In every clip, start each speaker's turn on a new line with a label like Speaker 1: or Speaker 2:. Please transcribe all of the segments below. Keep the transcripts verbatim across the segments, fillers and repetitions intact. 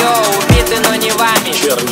Speaker 1: Йоу, убиты, но не вами.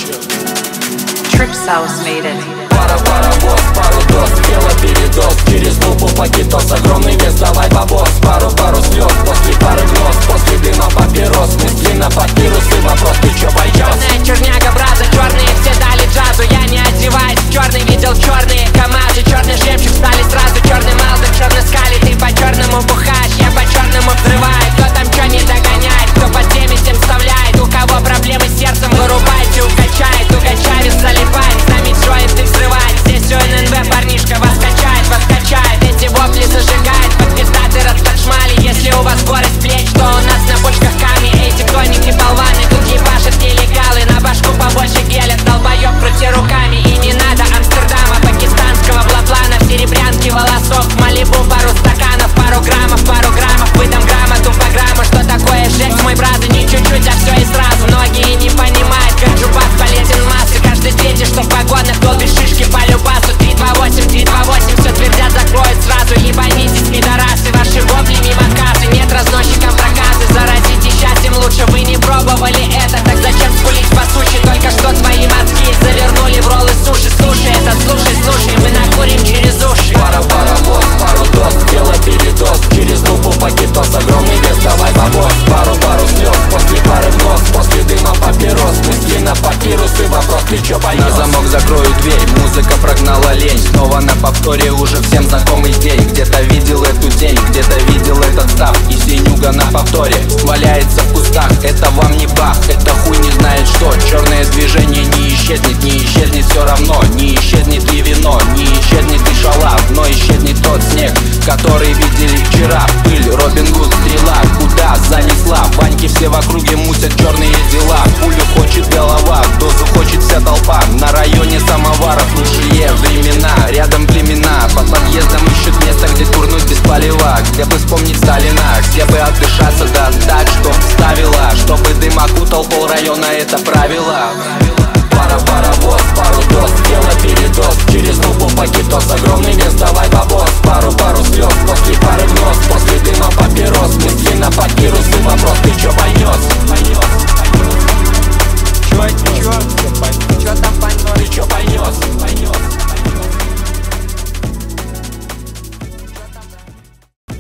Speaker 2: Tripsauce made it.
Speaker 3: Пара, паровоз, пару доз, дело передоз. Через лупу пакетос, огромный вес, давай бабос. Пару, пару слез, после пары гноз, после дыма папирос. Мысли на папирусы, вопрос, ты чё пойдёшь?
Speaker 1: Черная черняга, браза, черные все дали джазу. Я не одеваюсь в черный, видел черные КамАЗы. Черный жемчуг стали сразу, черный Малдер, черный скали. Ты по черному бухаешь, я по черному взрываю. Кто там чё не догоняет, кто под семьдесят вставляет. У кого проблемы с сердцем, вырубайте, укачает. Угачавец залипает, с нами джойнты взрывает. Здесь все эн эн вэ, парнишка вас качает, вас качает. Эти вопли зажигает, под пиздаты расташмали. Если у вас горы с плеч, то у нас на почках камни. Эти конники болваны, тут ебашат нелегалы. На башку побольше геля, долбоёб, крути руками. И не надо Амстердама, пакистанского блаплана. В серебрянке волосок, в Малибу пару стаканов. Пару граммов, пару граммов, выдам грамоту по грамму. Что такое жесть, мой брат, не чуть-чуть, а все и сразу. Многие не понимают, как жупак полезен в массы. Каждый третий, что в погонах, долбит шишки по любасу. Три два восемь, три два восемь, все твердят, закроют сразу. Ебанитесь, пидорасы, ваши вопли мимо кассы. Нет разносчикам проказы, заразите счастьем. Лучше вы не пробовали это, так зачем скулить по сути? Только что твои мозги завернули в роллы суши. Слушай это, слушай, слушай, мы накурим через уши.
Speaker 3: Пара, паровоз, пару доз, дело передоз. Через лупу пакетос, огромный вес, давай бабос. Пару, пару слез, после пары в нос, после дыма папирос. Мысли на папирусы, вопрос, ты чё пойдёшь?
Speaker 4: На замок закрою дверь, музыка прогнала лень. Снова на повторе уже всем знакомый день. Где-то видел эту тень, где-то видел этот став. И синюга на повторе валяется в кустах. Это вам не бах, это хуй не знает что. Черное движение не исчезнет, не исчезнет все равно. Не исчезнет и вино, не исчезнет и шалав. Но исчезнет тот снег, который видели вчера. Пыль, Робин Гуд, стрела, куда занесла? Ваньки все в округе мутят черные дела. Пулю хочет голова, дозу хочет вся толпа. На районе самоваров лучшие времена. Рядом племена, под подъездом ищут место, где курнуть без полива. Где бы вспомнить Сталина, где бы отдышаться, да так, чтоб вставила. Чтобы дым окутал пол района, это правило.
Speaker 3: Пара, паровоз, пару доз, дело передоз. Через лупу пакетос, огромный вес, давай бабос. Пару, пару слез, после пары в нос, после дыма папирос. Мысли на папирусы, вопрос, ты чё боишься?